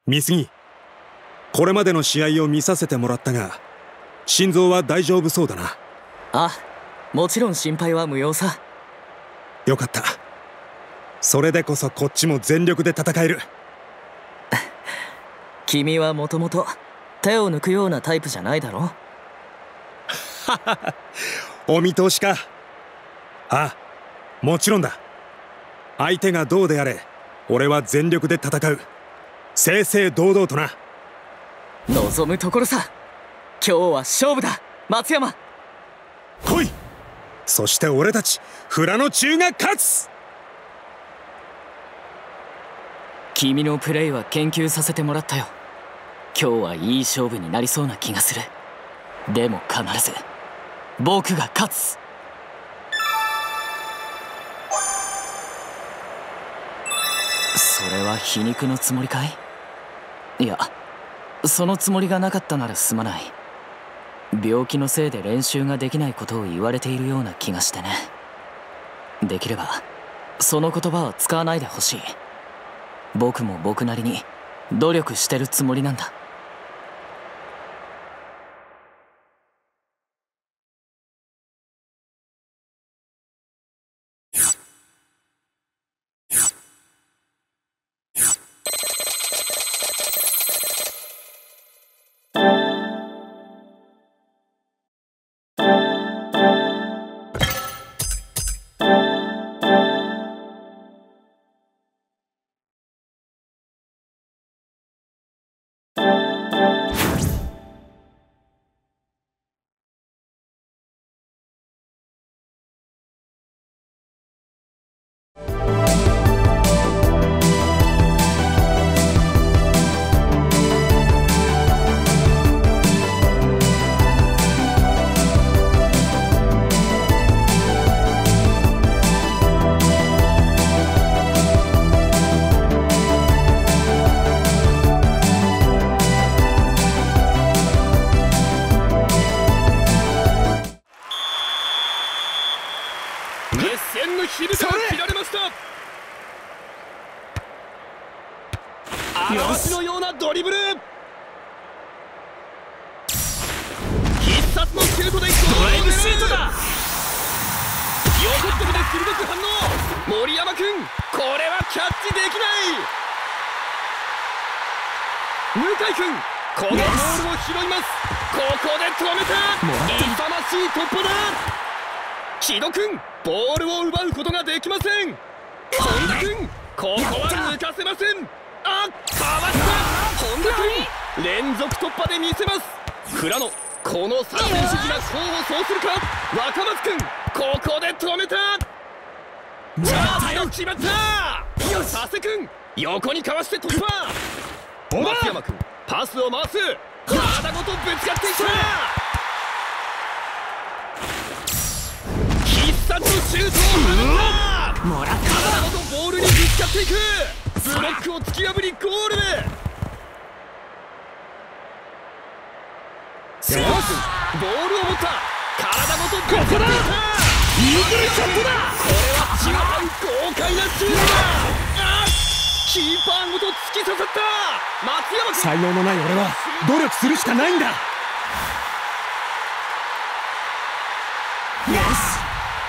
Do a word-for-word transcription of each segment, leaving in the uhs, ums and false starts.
美杉、これまでの試合を見させてもらったが、心臓は大丈夫そうだな。 あ、もちろん心配は無用さ。 よかった。それでこそこっちも全力で戦える。 君はもともと手を抜くようなタイプじゃないだろ。 お見通しか。ああ、もちろんだ。相手がどうであれ、俺は全力で戦う。正々堂々とな。 望むところさ。今日は勝負だ、松山。 来い。そして俺たち富良野中が勝つ。 君のプレーは研究させてもらったよ。今日はいい勝負になりそうな気がする。でも必ず僕が勝つ。それは皮肉のつもりかい？いや、そのつもりがなかったならすまない。病気のせいで練習ができないことを言われているような気がしてね。できればその言葉は使わないでほしい。僕も僕なりに努力してるつもりなんだ。 嵐のようなドリブル、必殺のシュートでドライブシュートだ。横っ飛びで鋭く反応。森山君、これはキャッチできない。向井君、このボールを拾います。ここで止めた。勇ましい突破だ。木戸君、ボールを奪うことができません。本田君、ここは抜かせません。あ、かわした。本田君、連続突破で見せます。富良野、この三点主義が功を奏するか。若松君、ここで止めた。チャージが決まった。佐瀬君、横にかわして突破。松山君、パスを回す。体ごとぶつかっていった。必殺のシュートを放った。もらった。体ごとボールにぶつかっていく。ブロックを突き破りゴールで。瀬川君、ボールを持った。体ごとぶつかっていった。イーグルショットだ。これは血を這う豪快なシュートだ。あっ、キーパーごと突き刺さった。松山君、 才能のない俺は努力するしかないんだ。よし、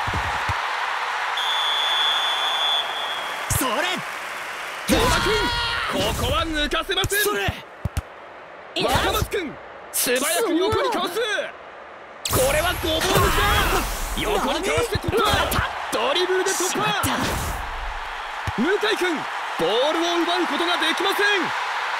それ。 野田君、ここは抜かせません。それ。若松君、素早く横にかわす。これはごぼう抜きだ。横にかわして突破。ドリブルで突破。向井君、ボールを奪うことができません。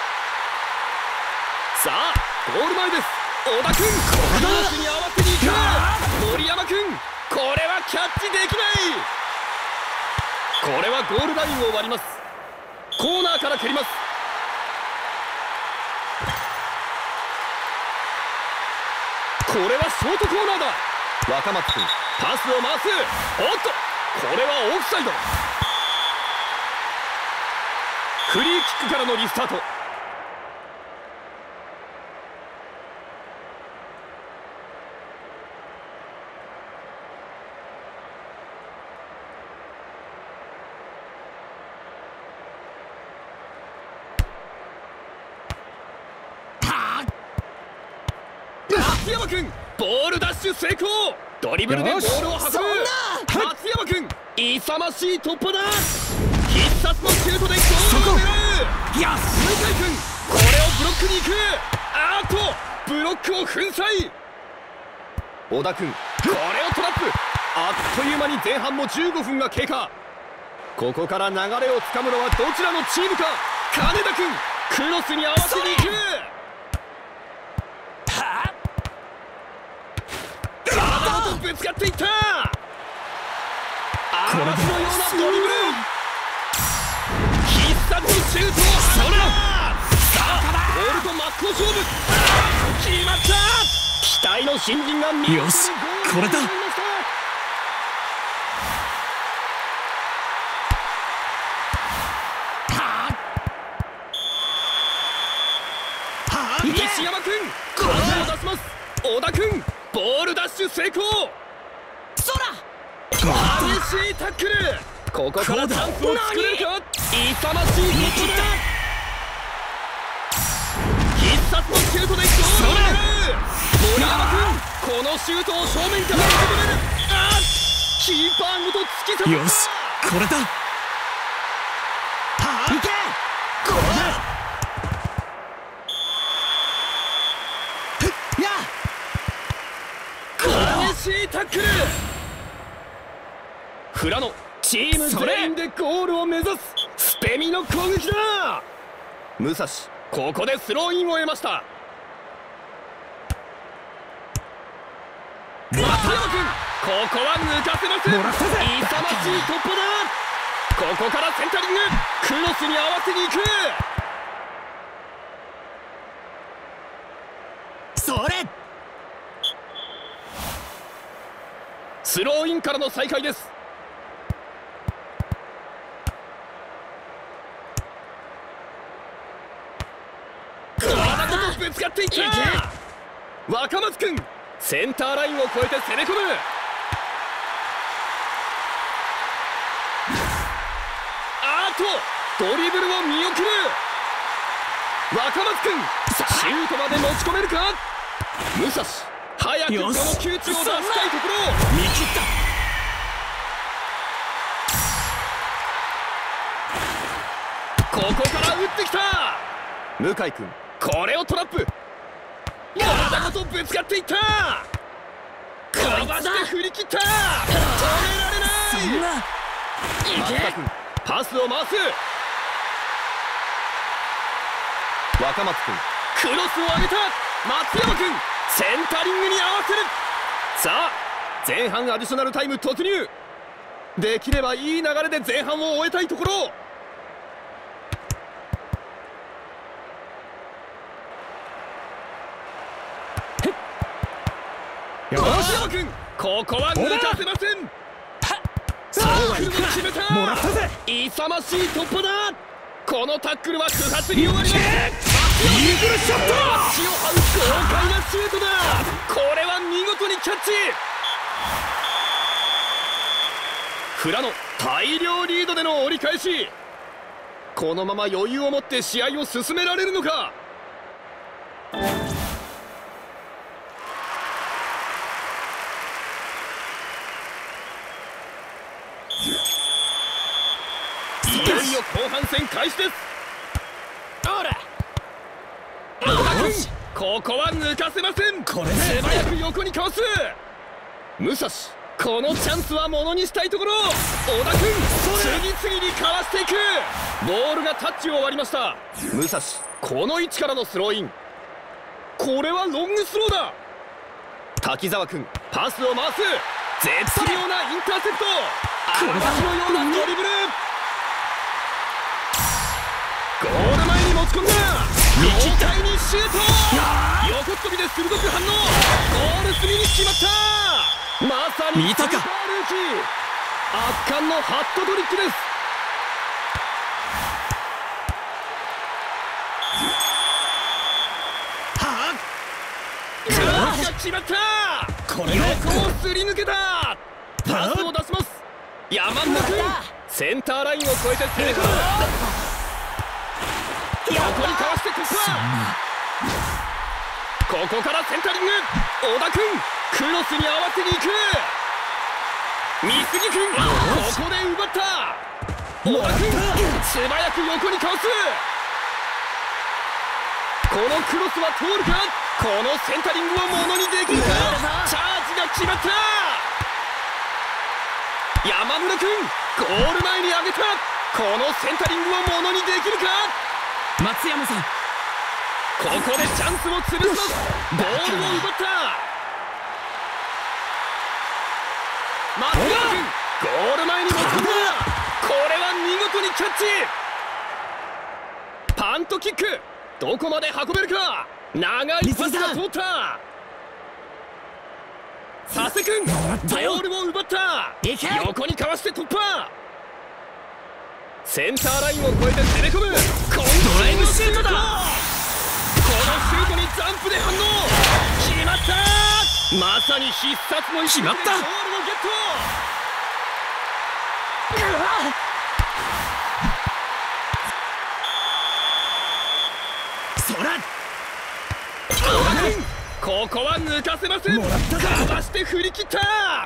さあ、ゴール前です。小田君、コースに合わせに行く。森山君、これはキャッチできない。これはゴールラインを割ります。コーナーから蹴ります。これはショートコーナーだ。若松君、パスを回す。おっと、これはオフサイド。フリーキックからのリスタート。 山君ボールダッシュ成功。ドリブルでボールを運ぶ。松山君勇ましい突破だ。必殺のシュートでゴールを狙う。 やっ向井君これをブロックに行く。あーっとブロックを粉砕。小田君これをトラップ。あっという間に前半もじゅうごふんが経過。ここから流れをつかむのはどちらのチームか。金田君クロスに合わせに行く。体ごとぶつかっていった。嵐のようなドリブル。必殺のシュートを放った。さあボールと真っ向勝負。決まった。期待の新人が見事にゴールを決めました。西山君コースを出します。小田君ボールダッシュ成功。 そら激しいタックル。ここからチャンスを作れるか。勇ましいヒットだ。必殺のシュートでゴールを狙う。森山君このシュートを正面から受け止める。あっキーパーごと突き刺さった。 よしこれだ。 いけこれだ。 激しいタックル。富良野チーム全員でゴールを目指すスペミの攻撃だ。武蔵ここでスローインを得ました。松山君ここは抜かせません。勇ましい突破だ。ここからセンタリング。クロスに合わせに行く。 それスローインからの再開です。体ごとぶつかっていった。若松君センターラインを越えて攻め込む。あーっとドリブルを見送る。若松君シュートまで持ち込めるか。武蔵早くこの窮地を脱したいところ。 見切った。 ここから打ってきた。向井君これをトラップ。体ごとぶつかっていった。かわして振り切った。止められない。 そんな松田君パスを回す。若松君クロスを上げた。松山君センタリングに合わせる。さあ前半アディショナルタイム突入。できればいい流れで前半を終えたいところ。松山君ここは抜かせません。そうはいか決めた。 もらったぜ。 勇ましい突破だ。このタックルは不発に終わります。イーグルショット。 足を這う豪快なシュートだ。これは見事にキャッチ。富良野大量リードでの折り返し。このまま余裕を持って試合を進められるのか。いよいよ後半戦開始です。 ほらここは抜かせません。 これ素早く横にかわす。武蔵このチャンスはものにしたいところ。小田君次々にかわしていく。ボールがタッチを割りました。武蔵この位置からのスローイン。これはロングスローだ。滝沢君パスを回す。絶妙なインターセプト。嵐のようなドリブル。ゴール前に持ち込んだ。豪快にシュート。横っ飛びで鋭く反応。ゴール隅に決まった。まさに見たか。 スーパールーキー。圧巻のハットトリックです。はっクロスが決まった。 これ横をすり抜けた。パスを出します。山本君センターラインを越えて攻め込む。横にかわして突破。 ここからセンタリング。小田君クロスに合わせに行く。三杉君ここで奪った。小田君素早く横にかわす。このクロスは通るか。このセンタリングをものにできるか。チャージが決まった。山村君ゴール前に上げた。このセンタリングをものにできるか。 松山さん、 ここでチャンスを潰す。ボールを奪った。松山君ゴール前に持ち込んだ。これは見事にキャッチ。パントキックどこまで運べるか。長いパスが通った。佐世君ボールを奪った。横にかわして突破。センターラインを越えて攻め込む。ドライブシュートだ。このシュートにジャンプで反応。決まった。まさに必殺の一撃でゴールをゲット。 そらここは抜かせません。かわして振り切った。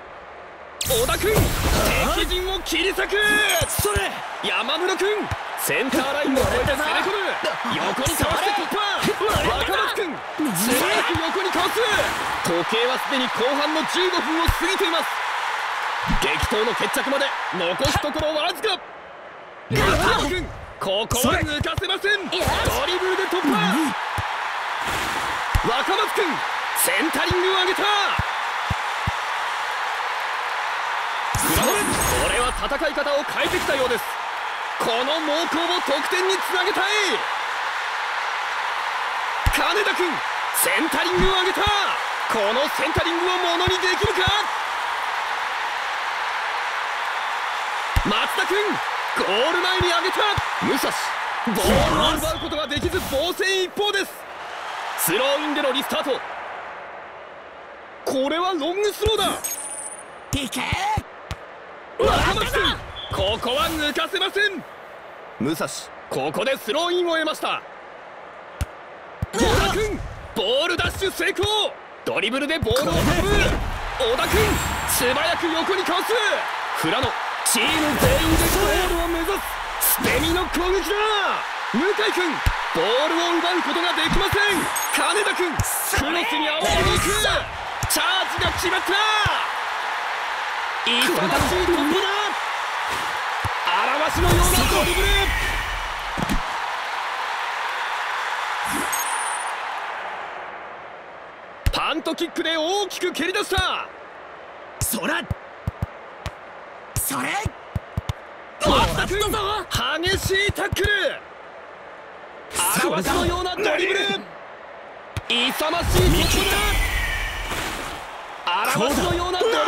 小田君敵陣を切り裂く。 それ山村君センターラインを越えて攻め込む。横にかわして突破。若松君素早く横にかわす。時計はすでに後半のじゅうごふんを過ぎています。激闘の決着まで残すところわずか。松山君ここは抜かせません。ドリブルで突破。若松君センタリングを上げた。これは戦い方を変えてきたようです。この猛攻を得点につなげたい。金田君センタリングを上げた。このセンタリングをものにできるか。松田君ゴール前に上げた。武蔵ボールを奪うことができず防戦一方です。スローインでのリスタート。これはロングスローだ。 いけ若松君ここは抜かせません。武蔵ここでスローインを得ました。小田君ボールダッシュ成功。ドリブルでボールを運ぶ。小田君素早く横にかわす。富良野チーム全員でゴールを目指す。捨て身の攻撃だ。向井君ボールを奪うことができません。金田君クロスに合わせに行く。チャージが決まった。勇ましい突破だ。あらわしのようなドリブル。パントキックで大きく蹴り出した。 そらそれ松田君激しいタックル。あらわしのようなドリブル。勇ましい突破だ。あらわしのようなドリブル。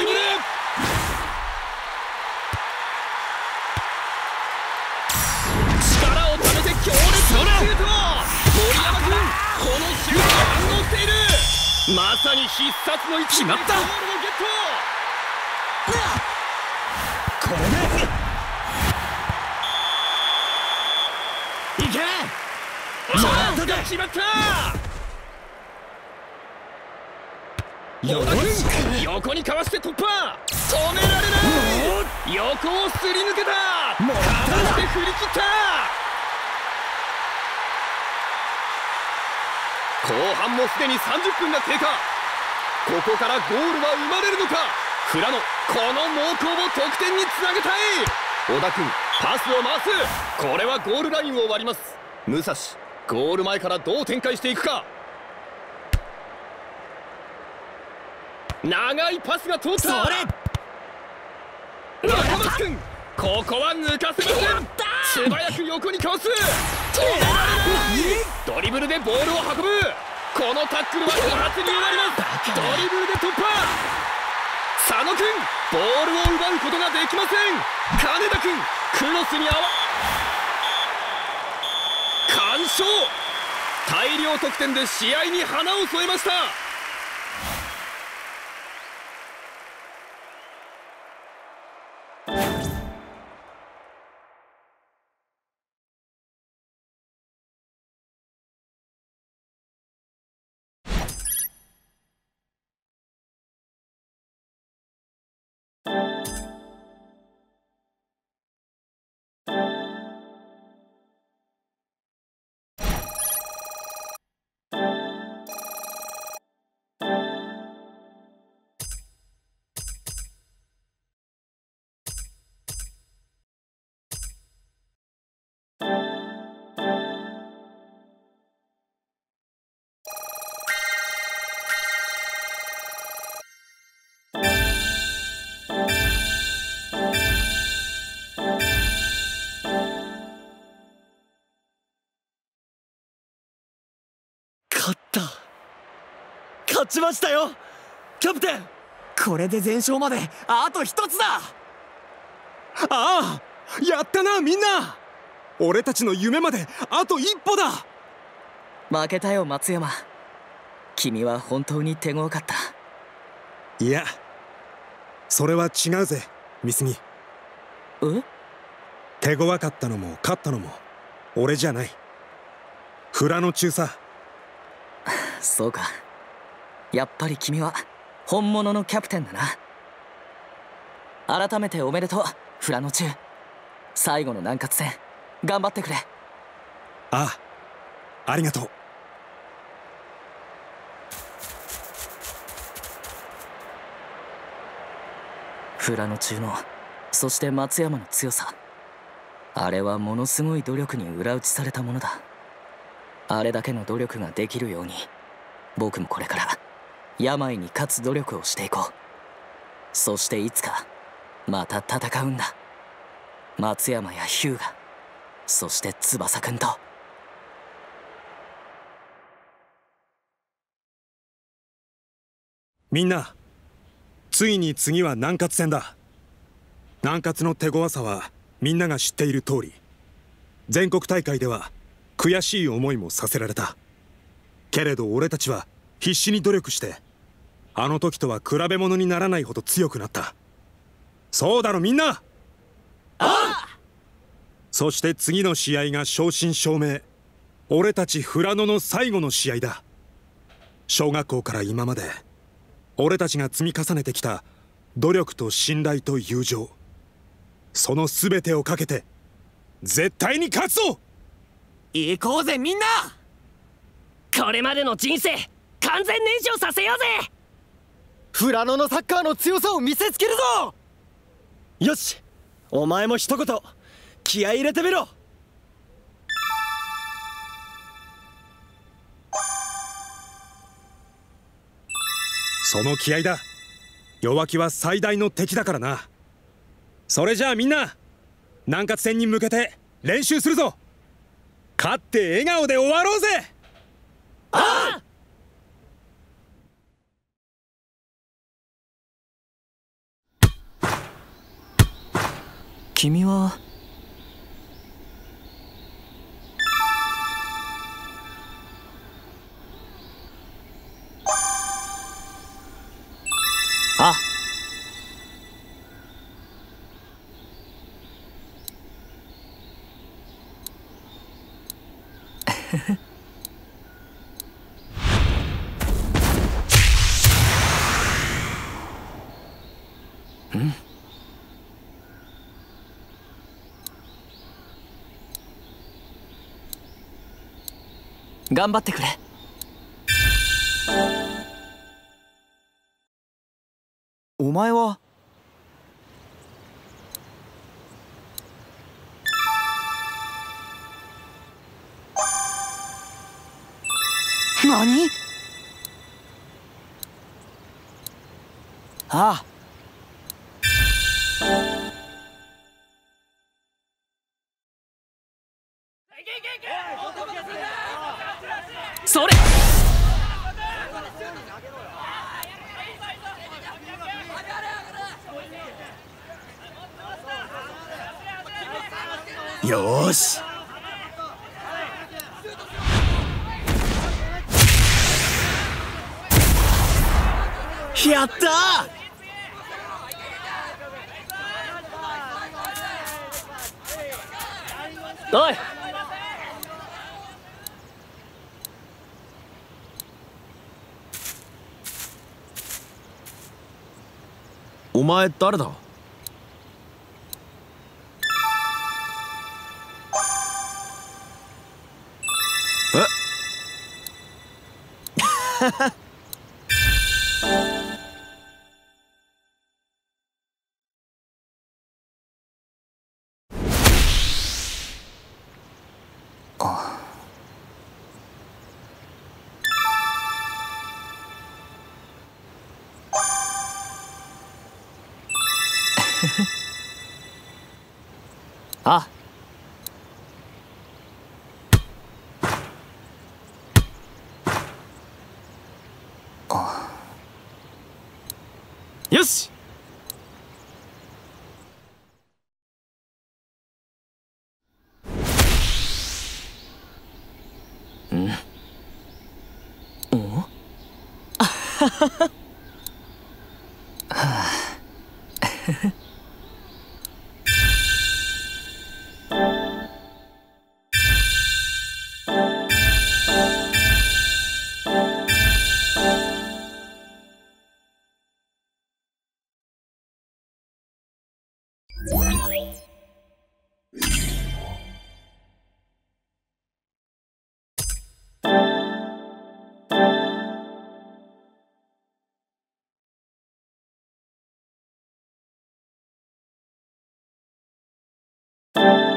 力をためて強烈なシュート。森山君このシュートに反応している。まさに必殺の一撃でゴールをゲット。 これでいけ。 チャンスが決まった。小田君横にかわして突破。止められない。横をすり抜けた。かわして振り切った。後半もすでにさんじゅっぷんが経過。ここからゴールは生まれるのか。富良野この猛攻を得点につなげたい。小田君パスを回す。これはゴールラインを割ります。武蔵ゴール前からどう展開していくか。長いパスが通った。若松君ここは抜かせません。素早く横にかわす。止められない。ドリブルでボールを運ぶ。このタックルは不発になります。ドリブルで突破。佐野君ボールを奪うことができません。金田君クロスに合わ完勝。大量得点で試合に花を添えました。 ちましたよキャプテン。これで全勝まであと一つだ。 ああ、やったなみんな。俺たちの夢まであと一歩だ。 負けたよ松山。君は本当に手強かった。 いや、それは違うぜ美杉。 え？ 手強かったのも勝ったのも俺じゃない。富良野中さ。 そうか、やっぱり君は本物のキャプテンだな。改めておめでとう富良野中。最後の南葛戦頑張ってくれ。 ああ、ありがとう。 富良野中の、そして松山の強さ、あれはものすごい努力に裏打ちされたものだ。あれだけの努力ができるように僕もこれから病に勝つ努力をしていこう。そしていつかまた戦うんだ。松山や日向、そして翼くんと。 みんな、ついに次は南葛戦だ。南葛の手強さはみんなが知っている通り、全国大会では悔しい思いもさせられた。けれど俺たちは必死に努力して、あの時とは比べ物にならないほど強くなった。そうだろみんな。ああ。そして次の試合が正真正銘、俺たち富良野の最後の試合だ。小学校から今まで俺たちが積み重ねてきた努力と信頼と友情、その全てをかけて絶対に勝つぞ。 行こうぜみんな。 これまでの人生完全燃焼させようぜ。 富良野のサッカーの強さを見せつけるぞ。よし、お前も一言気合い入れてみろ。 その気合だ。弱気は最大の敵だからな。それじゃあみんな、南葛戦に向けて練習するぞ。勝って笑顔で終わろうぜ。 ああ。 君はあうん頑張ってくれ。 お前は何？ああ。 それ。 よーし。やったー。おい。 お前誰だ？え？ ああよし。 んおあははははあyou